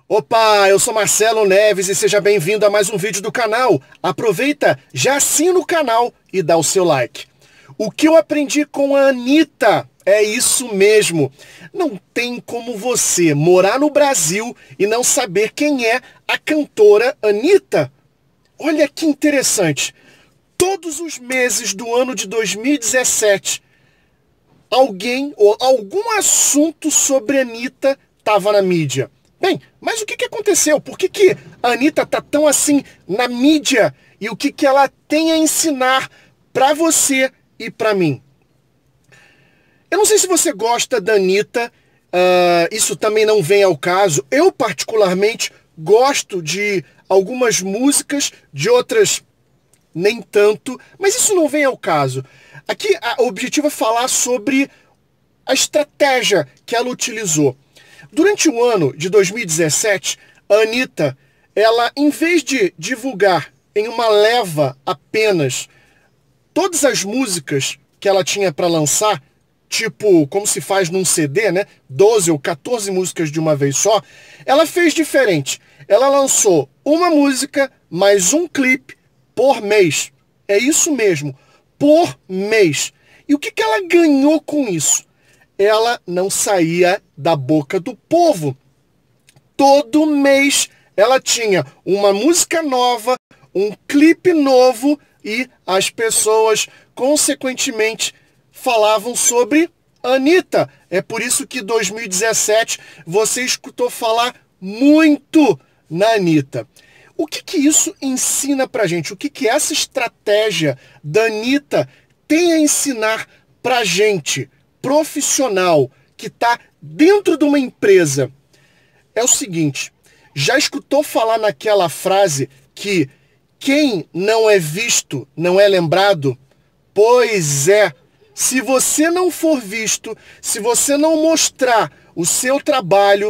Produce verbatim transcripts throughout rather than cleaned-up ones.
Opa, eu sou Marcelo Neves e seja bem-vindo a mais um vídeo do canal. Aproveita, já assina o canal e dá o seu like. O que eu aprendi com a Anitta é isso mesmo. Não tem como você morar no Brasil e não saber quem é a cantora Anitta. Olha que interessante. Todos os meses do ano de dois mil e dezessete, alguém ou algum assunto sobre a Anitta estava na mídia. Bem, mas o que, que aconteceu? Por que, que a Anitta tá tão assim na mídia? E o que, que ela tem a ensinar para você e para mim? Eu não sei se você gosta da Anitta, uh, isso também não vem ao caso. Eu, particularmente, gosto de algumas músicas, de outras nem tanto, mas isso não vem ao caso. Aqui a, o objetivo é falar sobre a estratégia que ela utilizou. Durante o ano de dois mil e dezessete, a Anitta, ela, em vez de divulgar em uma leva apenas todas as músicas que ela tinha para lançar, tipo, como se faz num C D, né? doze ou quatorze músicas de uma vez só, ela fez diferente. Ela lançou uma música mais um clipe por mês. É isso mesmo, por mês. E o que, que ela ganhou com isso? Ela não saía da boca do povo. Todo mês ela tinha uma música nova, um clipe novo e as pessoas, consequentemente, falavam sobre a Anitta. É por isso que em dois mil e dezessete você escutou falar muito na Anitta. O que, que isso ensina pra gente? O que, que essa estratégia da Anitta tem a ensinar pra gente, profissional, que está dentro de uma empresa? É o seguinte, já escutou falar naquela frase que quem não é visto não é lembrado? Pois é, se você não for visto, se você não mostrar o seu trabalho,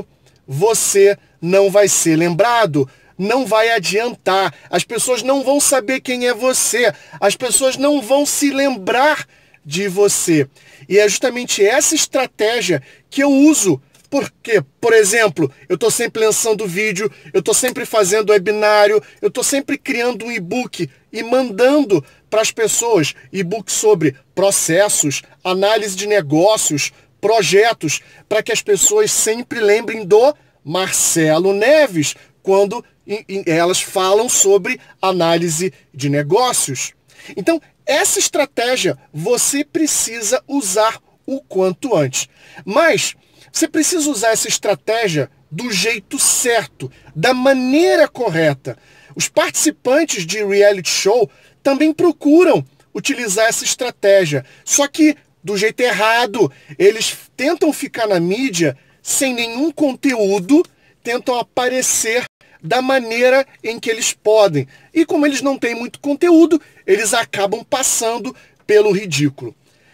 você não vai ser lembrado. Não vai adiantar, as pessoas não vão saber quem é você, as pessoas não vão se lembrar de você. E é justamente essa estratégia que eu uso, porque, por exemplo, eu estou sempre lançando vídeo, eu estou sempre fazendo webinário, eu estou sempre criando um e-book e mandando para as pessoas e-book sobre processos, análise de negócios, projetos, para que as pessoas sempre lembrem do Marcelo Neves, quando elas falam sobre análise de negócios. Então, essa estratégia você precisa usar o quanto antes. Mas você precisa usar essa estratégia do jeito certo, da maneira correta. Os participantes de reality show também procuram utilizar essa estratégia, só que do jeito errado. Eles tentam ficar na mídia sem nenhum conteúdo, tentam aparecer da maneira em que eles podem. E como eles não têm muito conteúdo, eles acabam passando pelo ridículo.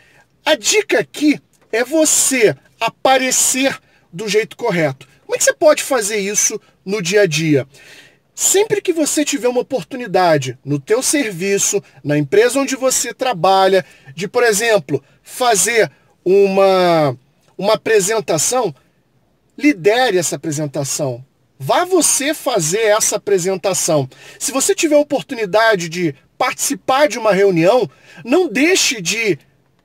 A dica aqui é você aparecer do jeito correto. Como é que você pode fazer isso no dia a dia? Sempre que você tiver uma oportunidade no teu serviço, na empresa onde você trabalha, de, por exemplo, fazer uma, uma apresentação, lidere essa apresentação. Vá você fazer essa apresentação. Se você tiver a oportunidade de participar de uma reunião, não deixe de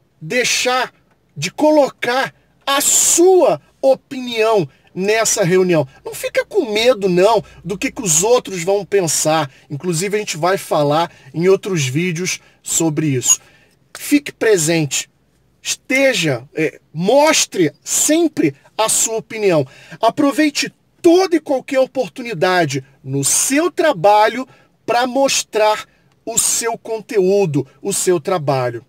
deixar, de colocar a sua opinião nessa reunião. Não fica com medo, não, do que, que os outros vão pensar. Inclusive, a gente vai falar em outros vídeos sobre isso. Fique presente. Esteja, é, mostre sempre a sua opinião. Aproveite toda e qualquer oportunidade no seu trabalho para mostrar o seu conteúdo, o seu trabalho.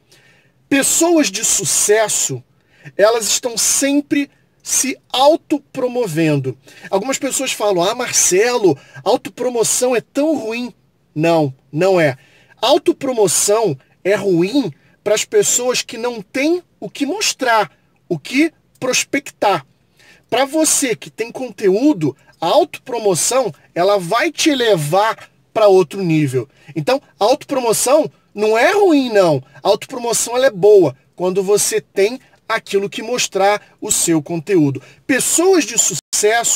Pessoas de sucesso, elas estão sempre se autopromovendo. Algumas pessoas falam, ah, Marcelo, autopromoção é tão ruim. Não, não é. Autopromoção é ruim para as pessoas que não têm o que mostrar, o que prospectar. Para você que tem conteúdo, a autopromoção, ela vai te levar para outro nível. Então, a autopromoção não é ruim, não. A autopromoção ela é boa quando você tem aquilo que mostrar o seu conteúdo. Pessoas de sucesso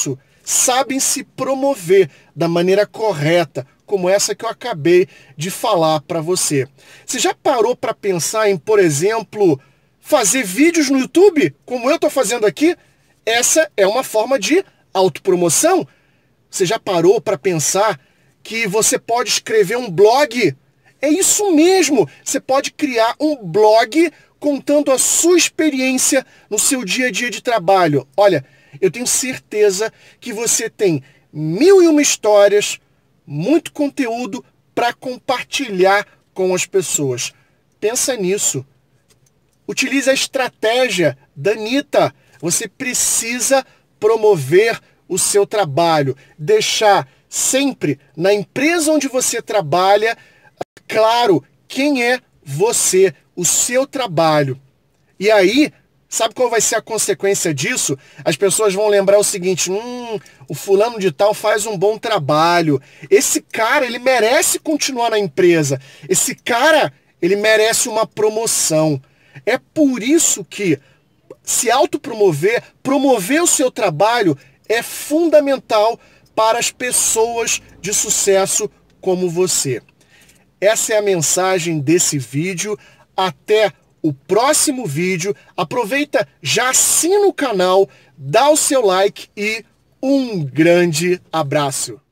sabem se promover da maneira correta, como essa que eu acabei de falar para você. Você já parou para pensar em, por exemplo, fazer vídeos no YouTube, como eu estou fazendo aqui? Essa é uma forma de autopromoção. Você já parou para pensar que você pode escrever um blog? É isso mesmo! Você pode criar um blog contando a sua experiência no seu dia a dia de trabalho. Olha, eu tenho certeza que você tem mil e uma histórias, muito conteúdo para compartilhar com as pessoas. Pensa nisso. Utilize a estratégia da Anitta. Você precisa promover o seu trabalho, deixar sempre na empresa onde você trabalha claro quem é você, o seu trabalho. E aí, sabe qual vai ser a consequência disso? As pessoas vão lembrar o seguinte, hum, o fulano de tal faz um bom trabalho. Esse cara, ele merece continuar na empresa. Esse cara, ele merece uma promoção. É por isso que se autopromover, promover o seu trabalho é fundamental para as pessoas de sucesso como você. Essa é a mensagem desse vídeo. Até o próximo vídeo. Aproveita, já assina o canal, dá o seu like e um grande abraço.